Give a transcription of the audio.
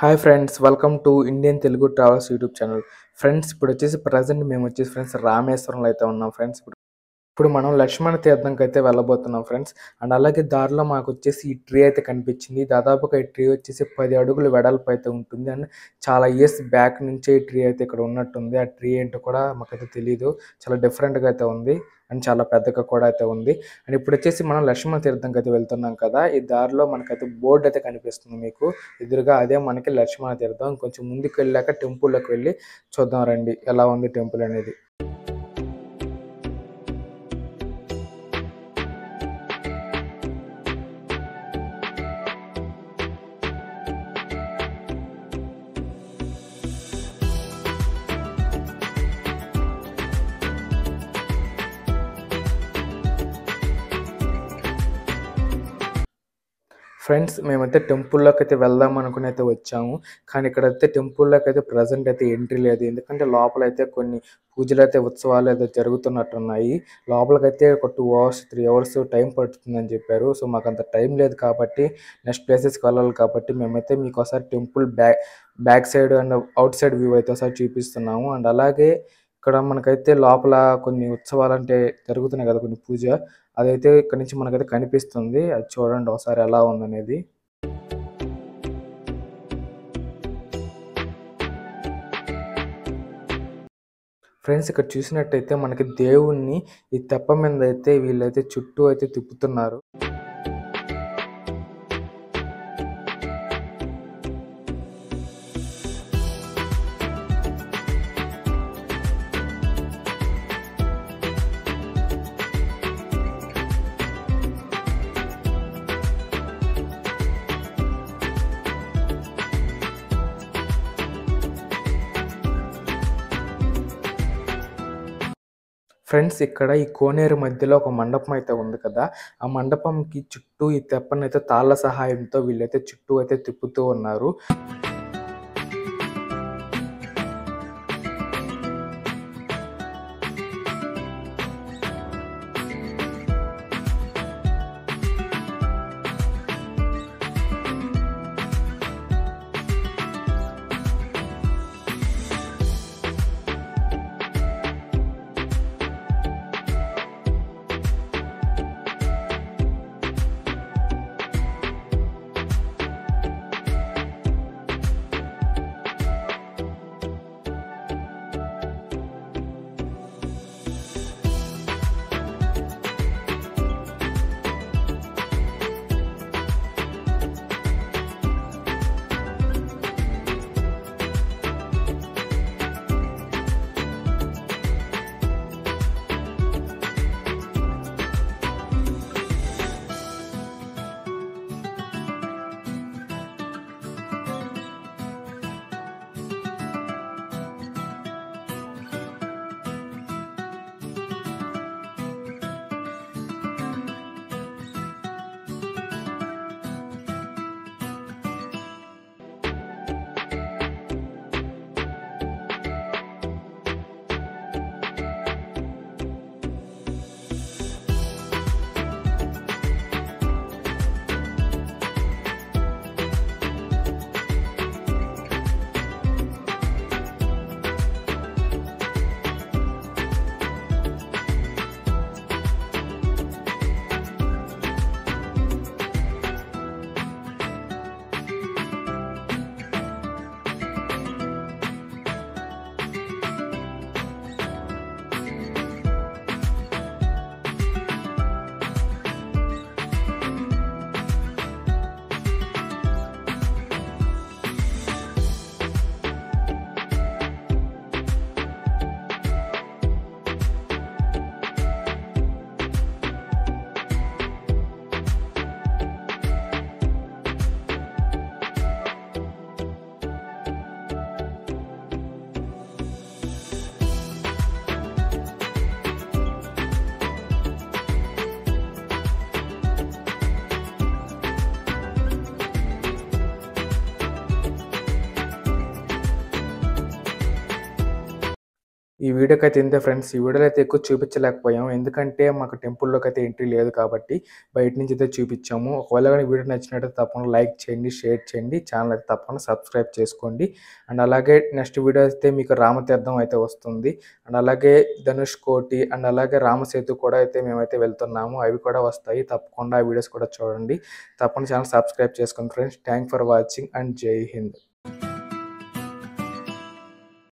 Hi friends, welcome to Indian Telugu travels YouTube channel. Friends, ఇప్పుడు వచ్చేసి present మేము వచ్చేసి ఫ్రెండ్స్ రామేశ్వరంలో అయితే ఉన్నాం ఫ్రెండ్స్. ఇప్పుడు మనం లక్ష్మణ తీర్థంకి అయితే వెళ్ళబోతున్నాం ఫ్రెండ్స్. అండ్ అలాగే దారిలో మాకు వచ్చేసి ఈ ట్రీ అయితే కనిపించింది. దాదాపుగా ఈ ట్రీ వచ్చేసి 10 అడుగుల వెడల్పు అయితే ఉంటుంది. అండ్ చాలా ఇయర్స్ బ్యాక్ నుంచే ఈ ట్రీ అయితే ఇక్కడ ఉన్నట్టుంది. ఆ ట్రీ ఏంటో కూడా మాకైతే తెలియదు. చాలా డిఫరెంట్గా అయితే ఉంది అండ్ చాలా పెద్దగా కూడా అయితే ఉంది. అండ్ ఇప్పుడు వచ్చేసి మనం లక్ష్మణ తీర్థంకి అయితే వెళ్తున్నాం కదా. ఈ దారిలో మనకైతే బోర్డు అయితే కనిపిస్తుంది మీకు ఎదురుగా. అదే మనకి లక్ష్మణ తీర్థం. కొంచెం ముందుకు వెళ్ళాక టెంపుల్లోకి వెళ్ళి చూద్దాం రండి ఎలా ఉంది టెంపుల్ అనేది. ఫ్రెండ్స్, మేమైతే టెంపుల్లోకి అయితే వెళ్దాం అనుకుని అయితే వచ్చాము. కానీ ఇక్కడైతే టెంపుల్లోకి అయితే ప్రజెంట్ అయితే ఎంట్రీ లేదు. ఎందుకంటే లోపలైతే కొన్ని పూజలు అయితే ఉత్సవాలు అయితే జరుగుతున్నట్టున్నాయి. లోపలికైతే ఒక 2 అవర్స్ 3 అవర్స్ టైం పడుతుందని చెప్పారు. సో మాకు అంత టైం లేదు కాబట్టి నెక్స్ట్ ప్లేసెస్కి వెళ్ళాలి కాబట్టి మేమైతే మీకు ఒకసారి temple back side and outside view అయితే ఒకసారి చూపిస్తున్నాము. అండ్ అలాగే ఇక్కడ మనకైతే లోపల కొన్ని ఉత్సవాలు అంటే జరుగుతున్నాయి కదా, కొన్ని పూజ అదైతే ఇక్కడ నుంచి మనకైతే కనిపిస్తుంది. అది చూడండి ఒకసారి ఎలా ఉందనేది. ఫ్రెండ్స్, ఇక్కడ చూసినట్టయితే మనకి దేవుణ్ణి ఈ తెప్ప మీద అయితే వీళ్ళైతే చుట్టూ అయితే తిప్పుతున్నారు. ఫ్రెండ్స్, ఇక్కడ ఈ కోనేరు మధ్యలో ఒక మండపం అయితే ఉంది కదా. ఆ మండపంకి చుట్టూ ఈ తెప్పనైతే తాళ్ళ సహాయంతో వీళ్ళైతే చుట్టూ అయితే తిప్పుతూ ఉన్నారు. ఈ వీడియోకైతే ఇంతే ఫ్రెండ్స్. ఈ వీడియోలో అయితే ఎక్కువ చూపించలేకపోయాం. ఎందుకంటే మాకు టెంపుల్‌లోకైతే ఎంట్రీ లేదు కాబట్టి బయట నుంచి అయితే చూపించాము. ఒకవేళ గాని వీడియో నచ్చినట్టయితే తప్పకుండా లైక్ చేయండి, షేర్ చేయండి. ఛానల్ అయితే తప్పకుండా సబ్స్క్రైబ్ చేసుకోండి. అండ్ అలాగే నెక్స్ట్ వీడియో అయితే మీకు రామతీర్థం అయితే వస్తుంది. అండ్ అలాగే ధనుష్ కోటి అండ్ అలాగే రామసేతు కూడా అయితే మేమైతే వెళ్తున్నాము. అవి కూడా వస్తాయి. తప్పకుండా ఆ వీడియోస్ కూడా చూడండి. తప్పకుండా ఛానల్ సబ్స్క్రైబ్ చేసుకోండి friends. Thanks for watching and Jai Hind.